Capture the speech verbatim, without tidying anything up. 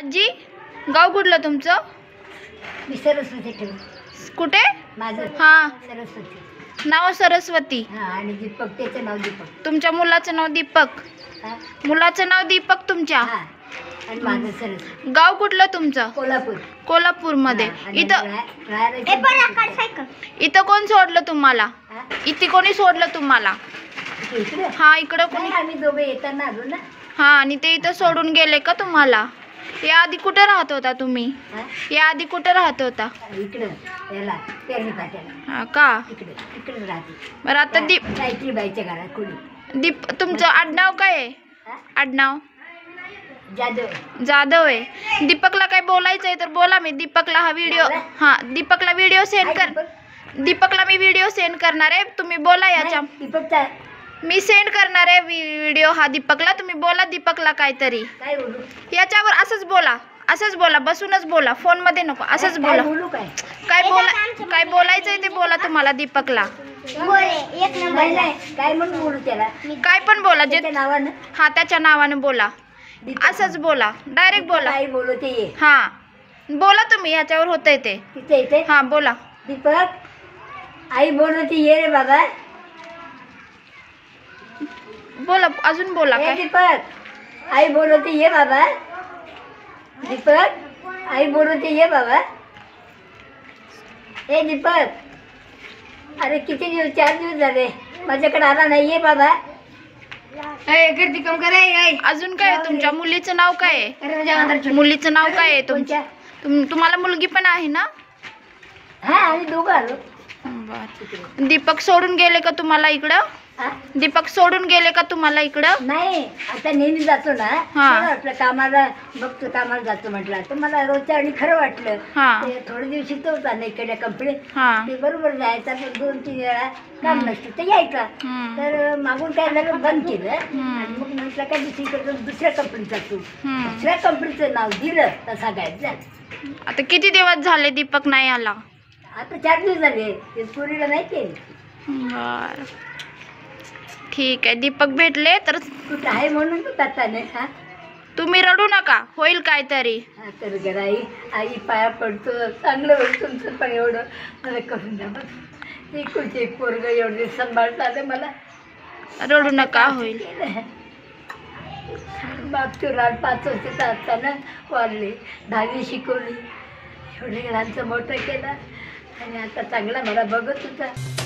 आजी गाव कुठलं तुमचं? मी सरस्वती ठेव कुठे? माझं हा सरस्वती नाव सरस्वती. हा आणि दीपक त्याचं नाव दीपक. तुमच्या मुलाचं नाव दीपक. हा मुलाचं नाव दीपक तुमच्या. हा आणि माझं सरस्वती. गाव कुठलं तुमचं? कोल्हापूर. कोल्हापूर मध्ये. हा, आणि इथं राह- राहायला इथं कोण सोडलं तुम्हाला? हा? इथे कोणी सोडलं तुम्हाला? इकडे हा इकडं कोणी? नाही, आम्ही दोघे येताना आलो ना. हा आणि ते इथं सोडून गेले का तुम्हाला? या आधी कुठे राहत होता तुम्ही? हा? या आधी कुठे राहत होता? इकडं याला पेरणी पाट्याला हा का? इकडे इकडे राहते. बरं आता दीप गायत्री बाईच्या घरात कोणी. दीप तुमचं आडनाव काय आहे? हा? आडनाव जाधव. जाधव आहे. दीपकला काय बोलायचं आहे तर बोला. मी दीपकला हा व्हिडिओ हा दीपकला व्हिडिओ सेंड कर. दीपकला मी व्हिडिओ सेंड करणार आहे. तुम्ही बोला याच्या. दीपकचा मी सेंड करणार आहे व्हिडिओ हा दीपकला. तुम्ही बोला दीपकला काहीतरी. काय बोलू? याच्यावर असंच बोला. असंच बोला. बसूनच बोला. फोन मध्ये नको. असंच काय बोला. बोलू? काय काय बोला काय बोलायचं आहे ते बोला तुम्हाला दीपकला. नाही, नाही. काय म्हणून बोलू त्याला? काय पण बोला जे त्याच्या नावानं हा त्याच्या नावानं बोला. दीपक. असंच बोला. डायरेक्ट बोला. काय बोलू ते ये. हा बोला तुम्ही. ह्याच्यावर होतंय ते. तिथे इथे हा बोला. दीपक आई बोलवती ये रे बाबा. बोला अजून बोला. ए काय दीपक आई बोलवती ये बाबा. दीपक आई बोलवती ये बाबा. ए दीपक अरे किती दिवस चार दिवस झाले माझ्याकडे आला नाही. ये बाबा. गर्दी कम करे. अजून काय आहे? तुमच्या मुलीचं नाव काय आहे? अरे मुलीचं नाव काय आहे तुमच्या? कोणत्या? तुम- तुम्हाला मुलगी पण आहे ना? हा आम्ही दोघं आलो. बर. दीपक सोडून गेले का तुम्हाला इकडं? हा? दीपक सोडून गेले का तुम्हाला इकडं? नाही आता नेहमी जातो ना. हा. खरं वाटलं कामाला बघतो कामाला जातो म्हटलं तर मला रोजच्या आणि खरं वाटलं. हा ते थोडे दिवस शिकतो होता ना इकडल्या कंपनीत. हा ते बरोबर जायचा पण दोन तीन वेळा काम नसतं तर यायचा. हम्म. तर मागून काय झालं बंद केलं हम्म. आणि मग म्हटलं काय दुसरीकडे दुसऱ्या कंपनीत जातो. हम्म. दुसऱ्या कंपनीचं नाव दिलं तसा गायब झाला. आता किती दिवस झाले दीपक नाही आला? आता चार दिवस झाले. ते पोरीला नाही केलं. बर ठीक आहे. दीपक भेटले तर कुठं आहे म्हणून तू आता नाही. हा तुम्ही रडू नका. होईल काहीतरी. हा तर घर आई आई पाया पडतो. चांगलं होईल तुमचं पण एवढं मला करून द्या बघ. ते कुठे पोरगं एवढे सांभाळता आलं मला. रडू नका. होईल. मागच्या रात पाच वर्षाचं असताना वारले. दहावी शिकवली. एवढे लहानचं मोठं केलं आणि आता चांगला मला बघत होता.